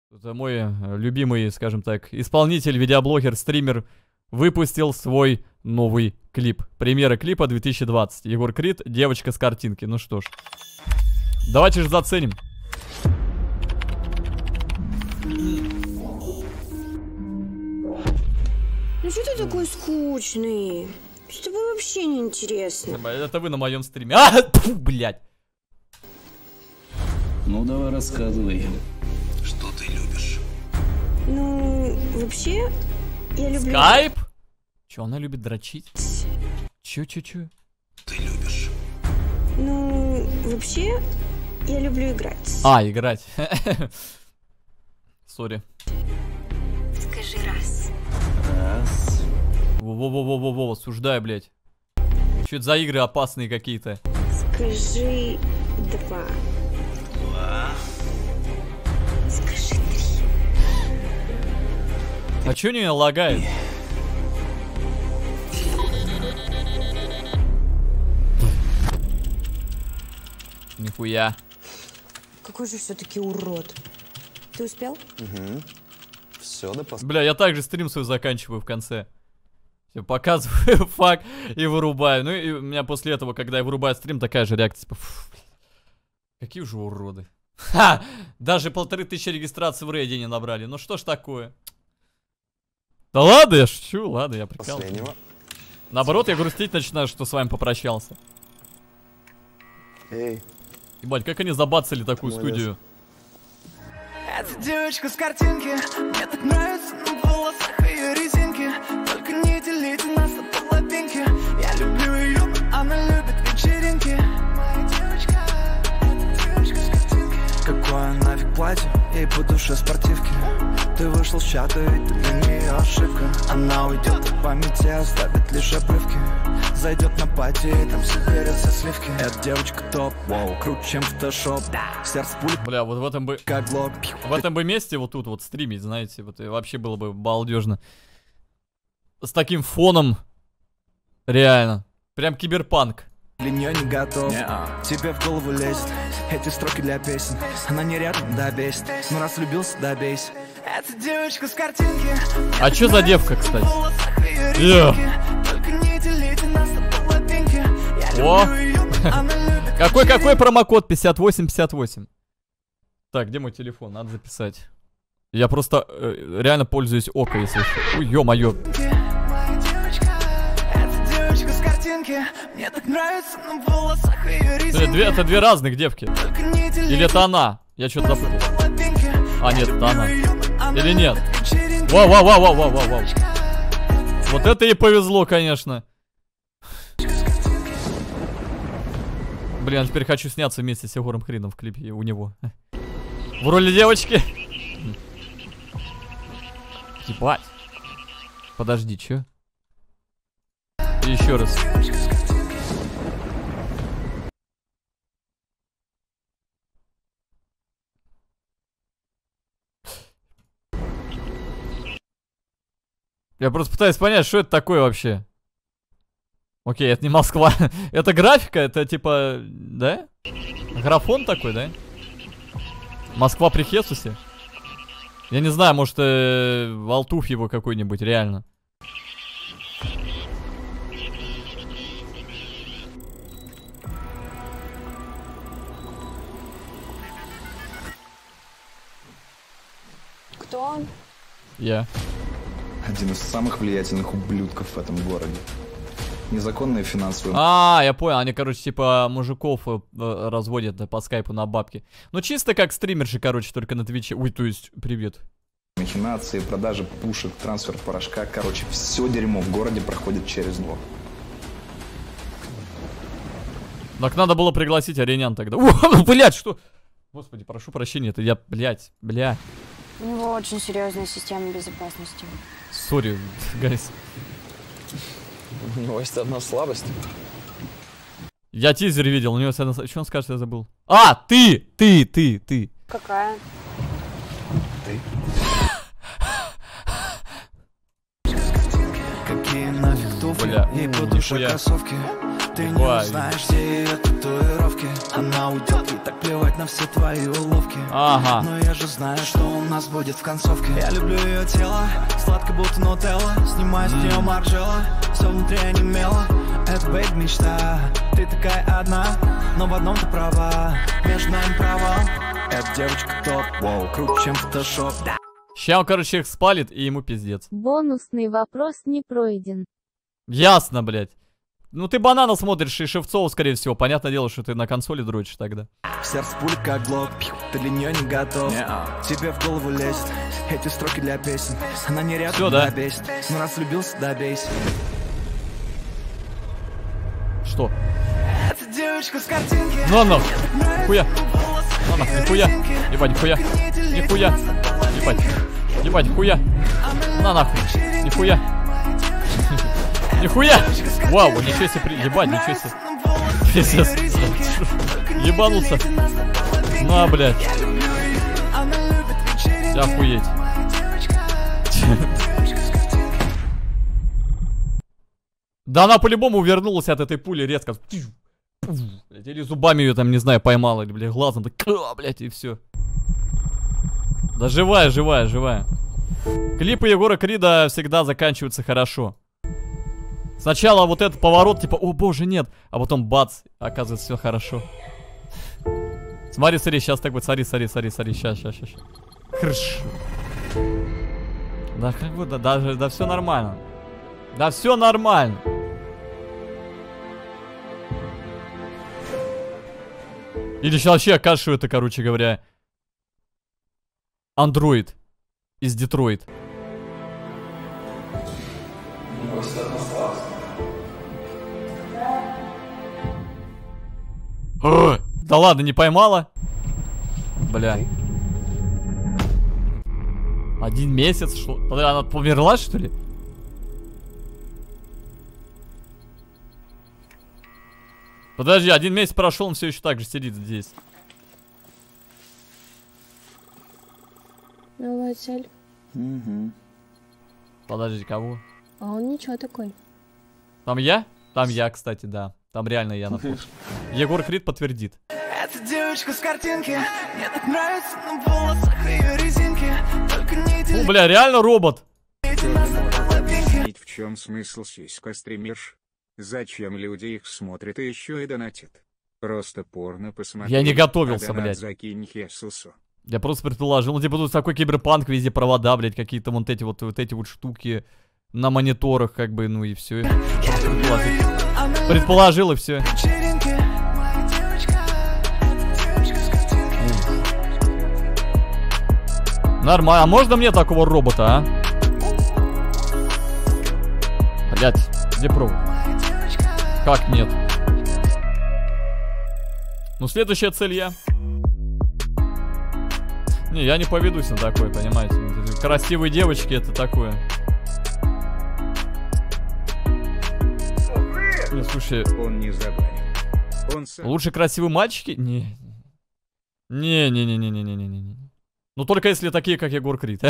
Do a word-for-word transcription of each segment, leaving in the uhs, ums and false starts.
Это мой любимый, скажем так, исполнитель, видеоблогер, стример выпустил свой новый клип. Премьера клипа две тысячи двадцать. Егор Крид, девочка с картинки. Ну что ж, давайте же заценим. Ну что ты такой скучный? С тобой вообще не интересно. Это вы на моем стриме. А, тьфу, блядь. Ну давай рассказывай. Что ты любишь? Ну, вообще, я люблю... Скайп? Че, она любит дрочить? Че, че, че? Ты любишь? Ну, вообще, я люблю играть. А, играть. Сори. Скажи раз. Раз. Во-во-во-во-во, осуждаю, блядь. Че это за игры опасные какие-то? Скажи два. Два. Скажи три. А че не лагает? Нихуя. Какой же все-таки урод. Ты успел? Угу. Все, да пос... Бля, я также стрим свой заканчиваю в конце. Все, показываю факт и вырубаю. Ну и у меня после этого, когда я вырубаю стрим, такая же реакция. Типа, фу, какие же уроды. Ха! Даже полторы тысячи регистраций в рейде не набрали. Ну что ж такое? Да ладно, я шучу, ладно, я прикалываюсь. Последнего. Наоборот, я грустить начинаю, что с вами попрощался. Эй. Ебать, как они забацали такую Молодец. студию. Эта девочка с картинки, мне так нравится на волосах ее резинки. Только не делите нас на половинки. Я люблю ее, она любит вечеринки. Моя девочка, эта девочка с картинки. Какое нафиг платье, ей по душе спортивки. Ты вышел с чата, ведь ты для нее ошибка. Она уйдет в памяти, оставит лишь обрывки. Зайдет на пати, и там соберется сливки. Эта девочка топ, вау, круче, чем фотошоп. Сердце пуль, Бля, вот в этом бы... как глок. В этом бы месте вот тут вот стримить, знаете, вот и вообще было бы балдежно. С таким фоном. Реально. Прям киберпанк. Для нее не готов. Тебе в голову лезет эти строки для песен. Она не рядом, да бесит. Но раз влюбился, да бейся. Это девочка с картинки. А чё за девка, кстати? Yeah. О! Какой-какой промокод? пятьдесят восемь пятьдесят восемь. Так, где мой телефон? Надо записать. Я просто э, реально пользуюсь око, если что. Ой, ё-моё. Две, это две разных девки. Или это она? Я что-то запутал. А, нет, это она. Или нет? Вау-вау-вау-вау-вау-вау. Вот это ей повезло, конечно. Блин, теперь хочу сняться вместе с Егором Хрином в клипе у него. В роли девочки. Ебать. Подожди, чё? И еще раз. Я просто пытаюсь понять, что это такое вообще. Окей, это не Москва. Это графика, это типа, да? Графон такой, да? Москва при Хесусе? Я не знаю, может, э, Алтуф его какой-нибудь, реально. Кто он? Я. Один из самых влиятельных ублюдков в этом городе. Незаконные финансовые... А, я понял, они, короче, типа мужиков э, разводят да, по скайпу на бабки. Ну, чисто как стримерши, короче, только на Твиче. Ой, то есть, привет. Махинации, продажи пушек, трансфер порошка. Короче, все дерьмо в городе проходит через него. Так надо было пригласить аренян тогда. О, блядь, что? Господи, прошу прощения, это я, блядь, блядь. У него очень серьезная система безопасности. Сори, гайс. У него есть одна слабость. Я тизер видел, у него... Что он скажет, я забыл. А, ты, ты, ты, ты. Какая? Какие нафиг туфли, Бля, ей у, по душе нихуя. кроссовки. Ты не Ебать. узнаешь, где ее татуировки. Она уйдет, ей так плевать на все твои уловки. Ага. Но я же знаю, что у нас будет в концовке. Я люблю ее тело, сладко будто нутелла. Снимаю с нее маржела, все внутри онемело. Это бейб мечта, ты такая одна, но в одном ты права, между нами провал. Эта девочка топ, вау, круче, чем фотошоп. Ща он, короче, их спалит, и ему пиздец. Бонусный вопрос не пройден. Ясно, блядь. Ну ты банана смотришь и Шевцова, скорее всего. Понятное дело, что ты на консоли дрочишь тогда. Сердце пуля как глок, ты для нее не готов. Тебе в голову лезет эти строки для песен. Она не рядом, Всё, да? да бесит. Но раз влюбился, добейся. Что? Эта девочка с картинки. Ну нахуй. Нихуя. Ну нахуй, нихуя. Ебать, нихуя. Нихуя. Ебать. Ебать, нихуя. На нахуй. Нихуя. Нихуя. Вау, ничего себе. При... Ебать, ничего себе. Пиздец. Ебанулся. На, блядь. Охуеть. Да она по-любому увернулась от этой пули резко. Или зубами ее там, не знаю, поймала, или, блядь, глазом. Так, блядь, и все. Да живая, живая, живая. Клипы Егора Крида всегда заканчиваются хорошо. Сначала вот этот поворот, типа, о боже, нет. А потом бац, оказывается, все хорошо. Смотри, смотри, сейчас так будет, смотри, смотри, смотри, смотри, сейчас, сейчас, сейчас. Хорошо. Да как бы, да, даже, да все нормально. Да все нормально. Или сейчас вообще окажется, что это, короче говоря, андроид из Детройт. О, да ладно, не поймала? Бля. Один месяц шло. Она померла, что ли? Подожди, один месяц прошел, он все еще так же сидит здесь. Новая цель. Угу. Подожди, кого? А он ничего такой. Там я? Там я, кстати, да. Там реально я на фото. Егор Крид подтвердит. Эта девочка с картинки, мне так нравится на волосах ее резинки. Только не Ну, бля, реально робот. В чем смысл сиська стримишь? Зачем люди их смотрят и еще и донатят? Просто порно посмотри. Я не готовился, а донат блядь. Закинь Хесусу. Я просто предположил. Ну, типа, тут такой киберпанк, везде провода, блядь, какие-то вот эти вот, вот эти вот штуки на мониторах, как бы, ну и все. Предположил. Предположил и все. Нормально. А можно мне такого робота, а? Блядь, где провод? Как нет? Ну, следующая цель я. Не, я не поведусь на такое, понимаете? Красивые девочки, это такое. Не, слушай. Он не забанил. Он сам... Лучше красивые мальчики? Не. Не-не-не-не-не-не-не-не. Ну, только если такие, как Егор Крид.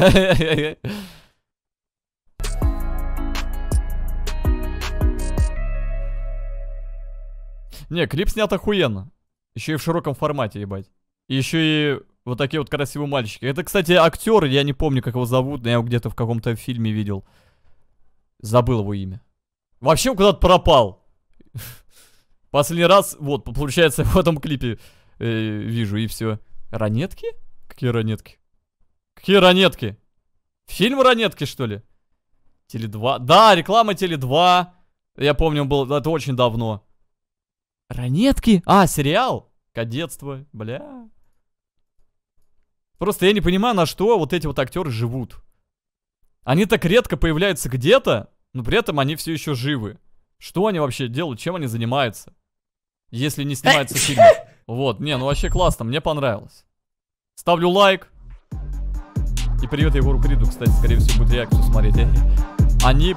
Не, клип снят охуенно. Еще и в широком формате, ебать. И еще и вот такие вот красивые мальчики. Это, кстати, актер, я не помню, как его зовут, но я его где-то в каком-то фильме видел. Забыл его имя. Вообще он куда-то пропал. Последний раз, вот, получается, в этом клипе э, вижу, и все. Ранетки? Какие ранетки? Какие ранетки? Фильм «Ранетки», что ли? Теле два. Да, реклама Теле два. Я помню, был, это очень давно. Ранетки? А, сериал? Кадетство, бля. Просто я не понимаю, на что вот эти вот актеры живут. Они так редко появляются где-то, но при этом они все еще живы. Что они вообще делают, чем они занимаются? Если не снимаются фильмы. Вот, не, ну вообще классно, мне понравилось. Ставлю лайк. И привет Егору Криду, кстати, скорее всего будет реакцию смотреть. Они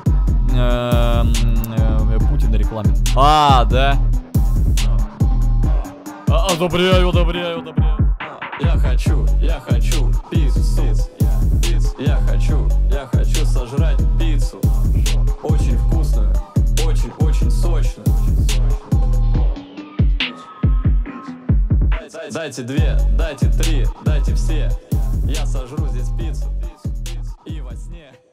Путина рекламят. А, да. Одобряю, одобряю, одобряю. Я хочу, я хочу пиццу. Я хочу, я хочу сожрать пиццу. Очень вкусную, Дайте две, дайте три, дайте все. Я сожру здесь пиццу и во сне.